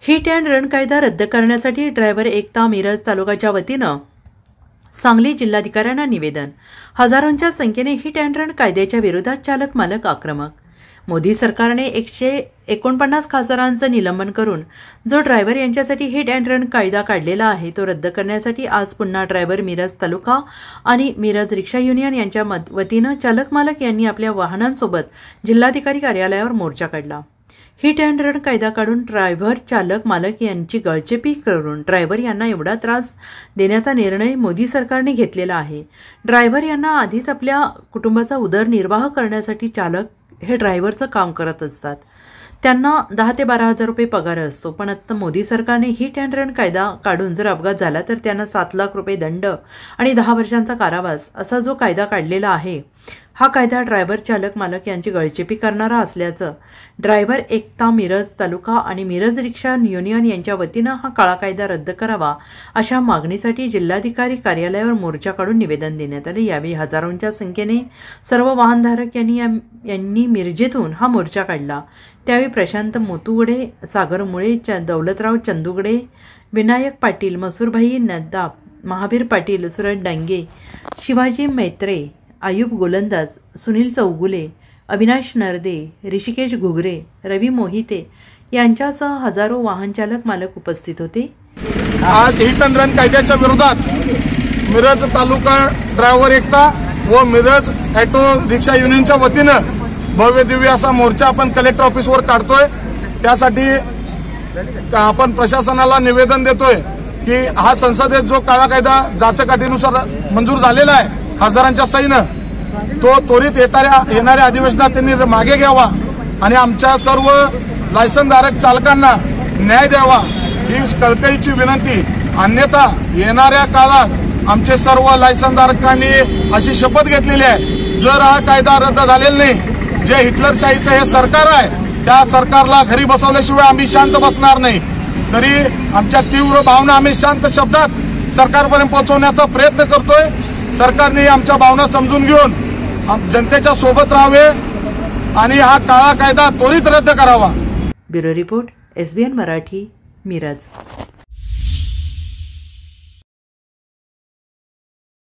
Hit and run कायदा रद्द करण्यासाठी ड्रायव्हर एकता मिरज तालुक्याच्या वतीनं सांगली जिल्हाधिकाऱ्यांना निवेदन। हजारोंच्या संख्येने हिट अँड रन कायद्याच्या विरोधात चालक मालक आक्रमक। मोदी सरकारने 149 खासदारांचं निलंबन करून जो ड्रायव्हर यांच्यासाठी हिट अँड रन कायदा काढलेला आहे तो रद्द करण्यासाठी आज पुन्हा ड्रायव्हर मिरज तालुका आणि मिरज रिक्षा युनियन यांच्या वतीनं चालक मालक यांनी आपल्या वाहनांसोबत जिल्हाधिकारी कार्यालयावर मोर्चा काढला। हिट अँड रन कायदा काढून ड्रायव्हर चालक मालक यांची गळचेपी करून ड्रायव्हर यांना एवढा त्रास देण्याचा निर्णय मोदी सरकारने घेतलेला आहे। ड्रायव्हर यांना आधीच आपल्या कुटुंबाचा उदरनिर्वाह करण्यासाठी चालक हे ड्रायव्हरचं काम करत असतात। त्यांना 10 ते 12 हजार रुपये पगार असतो, पण आता मोदी सरकारने हिट अँड रन कायदा काढून जर अपघात झाला तर त्यांना 7 लाख रुपये दंड आणि 10 वर्षांचा कारावास असा जो कायदा काढलेला आहे, हा कायदा ड्रायव्हर चालक मालक यांची गळचेपी करणारा असल्याचं ड्रायव्हर एकता मिरज तालुका आणि मिरज रिक्षा युनियन यांच्या वतीनं हा काळा कायदा रद्द करावा अशा मागणीसाठी जिल्हाधिकारी कार्यालयावर मोर्चा काढून निवेदन देण्यात आले। यावेळी हजारोंच्या संख्येने सर्व वाहनधारक यांनी मिरजेतून हा मोर्चा काढला। त्यावेळी प्रशांत मोतुगडे, सागर मुळे, दौलतराव चंदुगडे, विनायक पाटील, मसूरभाई नदाब, महावीर पाटील, सूरज डांगे, शिवाजी मैत्रे, आयुब गोलंदाज, सुनील चौगुले, अविनाश नरदे, ऋषिकेश घुगरे, रवी मोहिते यांच्यासह हजारो वाहन चालक मालक उपस्थित होते। आज हिट अँड रन कायद्याच्या विरोधात मिरज तालुका ड्रायव्हर एकता व मिरज ऑटो रिक्षा युनियनच्या वतीनं भव्य दिव्य असा मोर्चा आपण कलेक्टर ऑफिसवर काढतोय। त्यासाठी आपण प्रशासनाला निवेदन देतोय की हा संसदेत जो काळा कायदा जाचकाठीनुसार मंजूर झालेला आहे हजारांच्या सहीनं, तो त्वरित येणाऱ्या अधिवेशनात त्यांनी मागे घ्यावा आणि आमच्या सर्व लायसनधारक चालकांना न्याय द्यावा ही कळकळीची विनंती। अन्यथा येणाऱ्या काळात आमचे सर्व लायसनधारकांनी अशी शपथ घेतलेली आहे, जर हा कायदा रद्द झालेला नाही, जे हिटलरशाहीचं हे सरकार आहे त्या सरकारला घरी बसवल्याशिवाय आम्ही शांत बसणार नाही। तरी आमच्या तीव्र भावना आम्ही शांत शब्दात सरकारपर्यंत पोहोचवण्याचा प्रयत्न करतोय। सरकारने आमच्या भावना समजून घेऊन जनतेच्या सोबत राहावे आणि हा काळा कायदा त्वरित रद्द करावा। Bureau report, SBN Marathi, Miraj.